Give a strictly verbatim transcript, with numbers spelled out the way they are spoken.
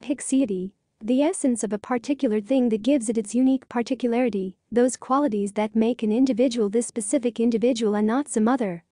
Haecceity. The essence of a particular thing that gives it its unique particularity, those qualities that make an individual this specific individual and not some other.